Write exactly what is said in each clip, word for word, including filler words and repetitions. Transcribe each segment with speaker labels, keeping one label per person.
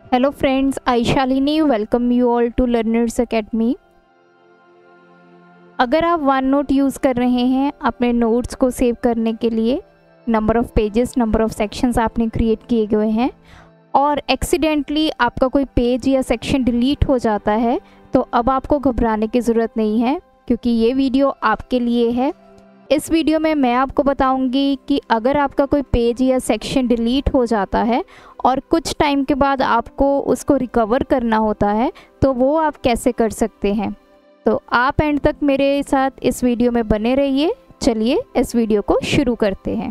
Speaker 1: Hello friends, I Shalini welcome you all to Learners Academy। अगर आप one note use कर रहे हैं अपने नोट्स को सेव करने के लिए, number of pages, number of sections आपने क्रिएट किए हुए हैं और एक्सीडेंटली आपका कोई पेज या सेक्शन डिलीट हो जाता है, तो अब आपको घबराने की ज़रूरत नहीं है, क्योंकि ये वीडियो आपके लिए है। इस वीडियो में मैं आपको बताऊंगी कि अगर आपका कोई पेज या सेक्शन डिलीट हो जाता है और कुछ टाइम के बाद आपको उसको रिकवर करना होता है, तो वो आप कैसे कर सकते हैं। तो आप एंड तक मेरे साथ इस वीडियो में बने रहिए। चलिए इस वीडियो को शुरू करते हैं।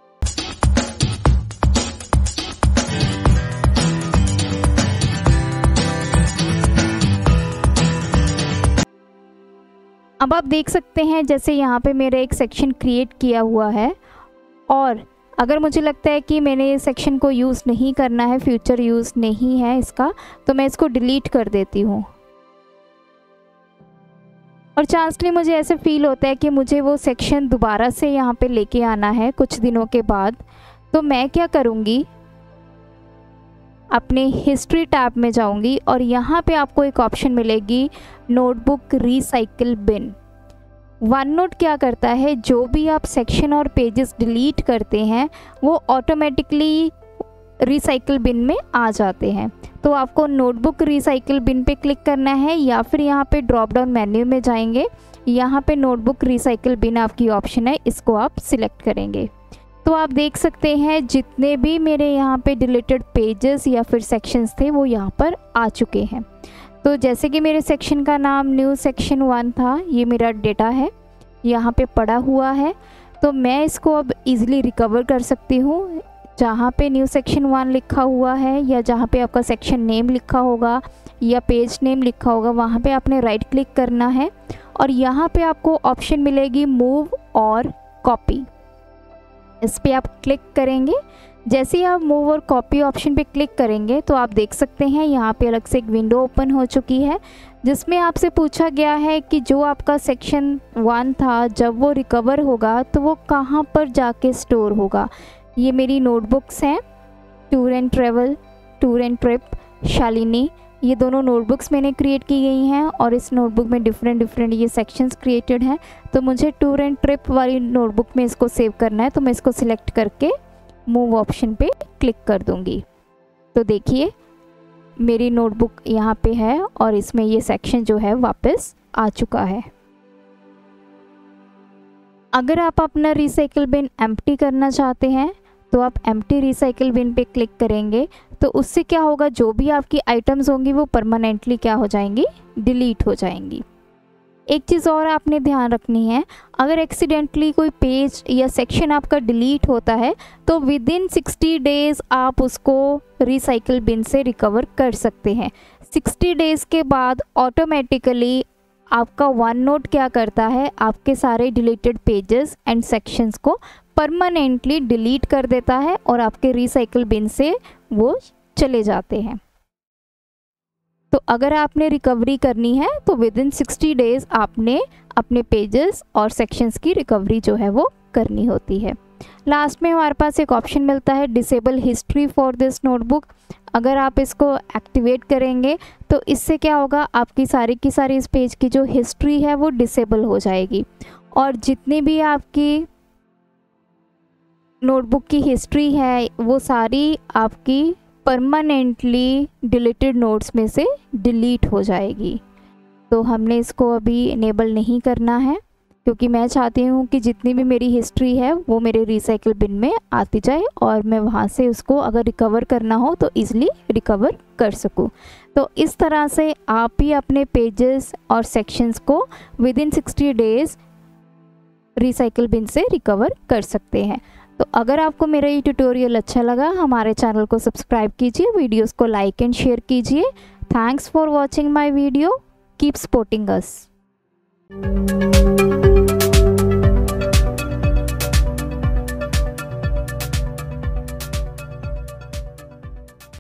Speaker 1: अब आप देख सकते हैं, जैसे यहाँ पे मेरा एक सेक्शन क्रिएट किया हुआ है और अगर मुझे लगता है कि मैंने इस सेक्शन को यूज़ नहीं करना है, फ्यूचर यूज़ नहीं है इसका, तो मैं इसको डिलीट कर देती हूँ। और चांसली मुझे ऐसे फील होता है कि मुझे वो सेक्शन दोबारा से यहाँ पे लेके आना है कुछ दिनों के बाद, तो मैं क्या करूँगी, अपने हिस्ट्री टैब में जाऊंगी और यहाँ पे आपको एक ऑप्शन मिलेगी notebook recycle bin. OneNote क्या करता है, जो भी आप सेक्शन और पेजेस डिलीट करते हैं वो ऑटोमेटिकली रिसाइकिल बिन में आ जाते हैं। तो आपको नोटबुक रिसाइकिल बिन पे क्लिक करना है या फिर यहाँ पे ड्रॉप डाउन मेन्यू में जाएंगे, यहाँ पे नोटबुक रिसाइकिल बिन आपकी ऑप्शन है, इसको आप सिलेक्ट करेंगे। तो आप देख सकते हैं जितने भी मेरे यहाँ पे डिलीटेड पेजेस या फिर सेक्शंस थे वो यहाँ पर आ चुके हैं। तो जैसे कि मेरे सेक्शन का नाम न्यू सेक्शन वन था, ये मेरा डेटा है, यहाँ पे पड़ा हुआ है, तो मैं इसको अब इजीली रिकवर कर सकती हूँ। जहाँ पे न्यू सेक्शन वन लिखा हुआ है या जहाँ पे आपका सेक्शन नेम लिखा होगा या पेज नेम लिखा होगा, वहाँ पे आपने राइट क्लिक करना है और यहाँ पे आपको ऑप्शन मिलेगी मूव और कॉपी। इस पर आप क्लिक करेंगे। जैसे ही आप मूव और कॉपी ऑप्शन पे क्लिक करेंगे तो आप देख सकते हैं यहाँ पे अलग से एक विंडो ओपन हो चुकी है, जिसमें आपसे पूछा गया है कि जो आपका सेक्शन वन था, जब वो रिकवर होगा तो वो कहाँ पर जाके स्टोर होगा। ये मेरी नोटबुक्स हैं, tour and travel, tour and trip, Shalini, ये दोनों नोटबुक्स मैंने क्रिएट की गई हैं और इस नोटबुक में डिफरेंट डिफरेंट ये सेक्शंस क्रिएटेड हैं। तो मुझे टूर एंड ट्रिप वाली नोटबुक में इसको सेव करना है, तो मैं इसको सिलेक्ट करके मूव ऑप्शन पे क्लिक कर दूंगी। तो देखिए मेरी नोटबुक यहाँ पे है और इसमें ये सेक्शन जो है वापस आ चुका है। अगर आप अपना रिसाइकिल बिन एम्प्टी करना चाहते हैं तो आप एम्प्टी रिसाइकिल बिन पे क्लिक करेंगे, तो उससे क्या होगा, जो भी आपकी आइटम्स होंगी वो परमानेंटली क्या हो जाएंगी, डिलीट हो जाएंगी। एक चीज़ और आपने ध्यान रखनी है, अगर एक्सीडेंटली कोई पेज या सेक्शन आपका डिलीट होता है तो विद इन सिक्सटी डेज़ आप उसको रिसाइकिल बिन से रिकवर कर सकते हैं। सिक्सटी डेज़ के बाद ऑटोमेटिकली आपका वन नोट क्या करता है, आपके सारे डिलीटेड पेजेस एंड सेक्शंस को परमानेंटली डिलीट कर देता है और आपके रिसाइकिल बिन से वो चले जाते हैं। तो अगर आपने रिकवरी करनी है तो विद इन सिक्सटी डेज़ आपने अपने पेजेस और सेक्शंस की रिकवरी जो है वो करनी होती है। लास्ट में हमारे पास एक ऑप्शन मिलता है disable history for this notebook. अगर आप इसको एक्टिवेट करेंगे तो इससे क्या होगा, आपकी सारी की सारी इस पेज की जो हिस्ट्री है वो डिसेबल हो जाएगी और जितनी भी आपकी नोटबुक की हिस्ट्री है वो सारी आपकी परमानेंटली डिलीटेड नोट्स में से डिलीट हो जाएगी। तो हमने इसको अभी इनेबल नहीं करना है, क्योंकि मैं चाहती हूँ कि जितनी भी मेरी हिस्ट्री है वो मेरे रिसाइकिल बिन में आती जाए और मैं वहाँ से उसको अगर रिकवर करना हो तो ईज़िली रिकवर कर सकूँ। तो इस तरह से आप भी अपने पेजेस और सेक्शंस को within sixty days recycle bin से रिकवर कर सकते हैं। तो अगर आपको मेरा ये ट्यूटोरियल अच्छा लगा, हमारे चैनल को सब्सक्राइब कीजिए, वीडियोस को लाइक एंड शेयर कीजिए। Thanks for watching my video, keep supporting us.